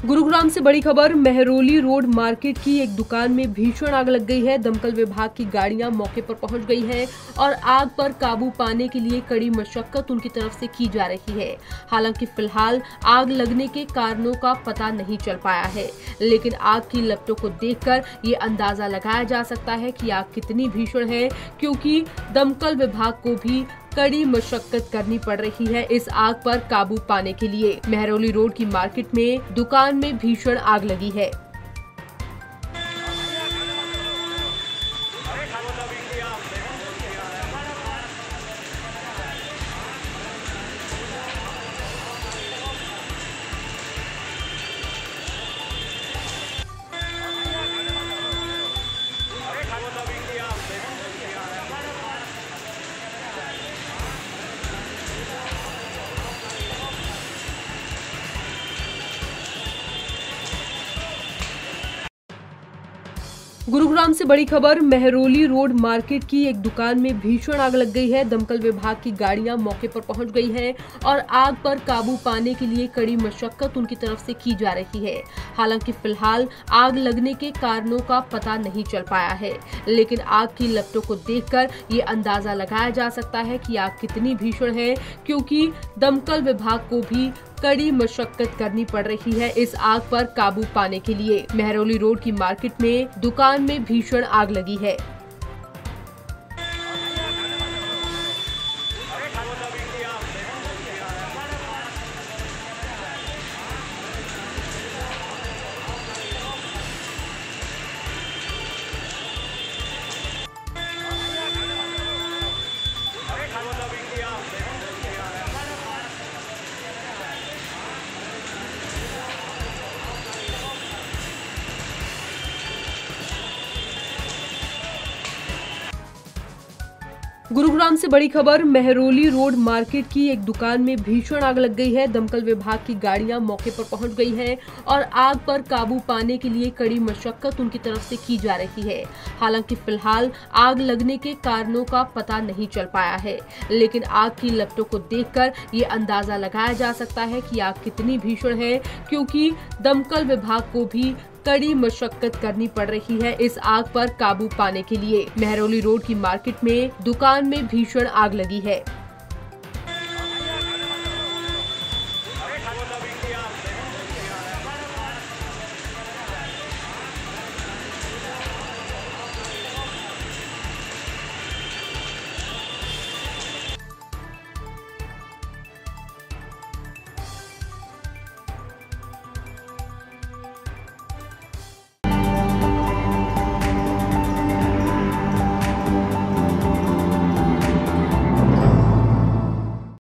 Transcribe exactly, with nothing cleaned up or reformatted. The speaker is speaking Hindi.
गुरुग्राम से बड़ी खबर। मेहरौली रोड मार्केट की एक दुकान में भीषण आग लग गई है। दमकल विभाग की गाड़ियां मौके पर पहुंच गई हैं और आग पर काबू पाने के लिए कड़ी मशक्कत उनकी तरफ से की जा रही है। हालांकि फिलहाल आग लगने के कारणों का पता नहीं चल पाया है, लेकिन आग की लपटों को देखकर ये अंदाजा लगाया जा सकता है कि आग कितनी भीषण है, क्योंकि दमकल विभाग को भी कड़ी मशक्कत करनी पड़ रही है इस आग पर काबू पाने के लिए। मेहरौली रोड की मार्केट में दुकान में भीषण आग लगी है। गुरुग्राम से बड़ी खबर। मेहरौली रोड मार्केट की एक दुकान में भीषण आग लग गई है। दमकल विभाग की गाड़ियां मौके पर पहुंच गई हैं और आग पर काबू पाने के लिए कड़ी मशक्कत उनकी तरफ से की जा रही है। हालांकि फिलहाल आग लगने के कारणों का पता नहीं चल पाया है, लेकिन आग की लपटों को देखकर ये अंदाजा लगाया जा सकता है कि आग कितनी भीषण है, क्योंकि दमकल विभाग को भी कड़ी मशक्कत करनी पड़ रही है इस आग पर काबू पाने के लिए। मेहरौली रोड की मार्केट में दुकान में भीषण आग लगी है। गुरुग्राम से बड़ी खबर। मेहरौली रोड मार्केट की एक दुकान में भीषण आग लग गई है। दमकल विभाग की गाड़ियां मौके पर पहुंच गई हैं और आग पर काबू पाने के लिए कड़ी मशक्कत उनकी तरफ से की जा रही है। हालांकि फिलहाल आग लगने के कारणों का पता नहीं चल पाया है, लेकिन आग की लपटों को देखकर ये अंदाजा लगाया जा सकता है कि आग कितनी भीषण है, क्योंकि दमकल विभाग को भी कड़ी मशक्कत करनी पड़ रही है इस आग पर काबू पाने के लिए। मेहरौली रोड की मार्केट में दुकान में भीषण आग लगी है।